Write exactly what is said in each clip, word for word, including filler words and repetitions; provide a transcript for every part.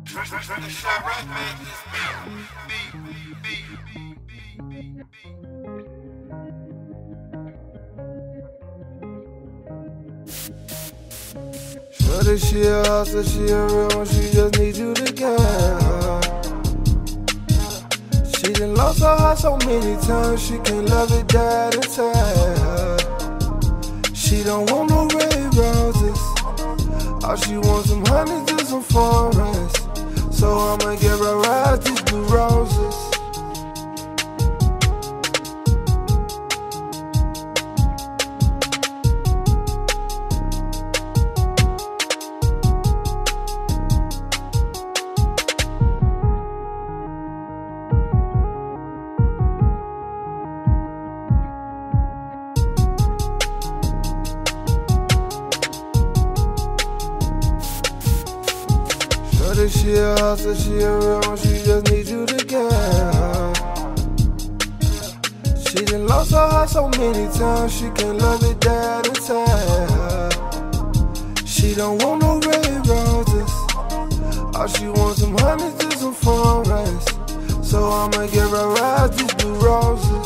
Shorty, she a hustler, she a real one, she just need you to get her. She done lost her heart so many times, she can't love it that inside her. She don't want no red roses, all she wants some honey to some forest. So I'ma give her right these blue roses. Shorty, she a hustler, she a real one, she just need you to get her. She done lost her heart so many times, she can't love it that inside her. She don't want no red roses, all she wants some honey to some forest. So I'ma give her right these blue roses.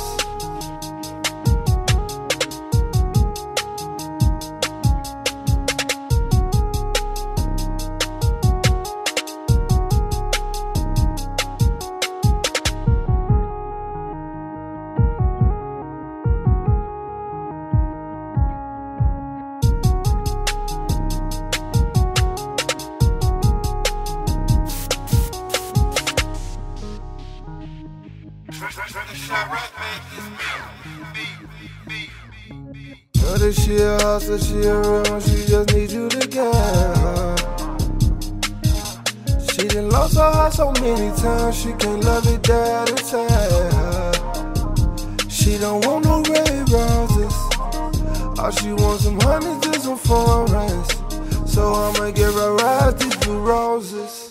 Shorty, she a hustler, she a real one, she just need you to get her. She done lost her heart so many times, she can't love it that inside her. She don't want no red roses, all she wants some honey to some forest. So I'ma give her right these blue roses.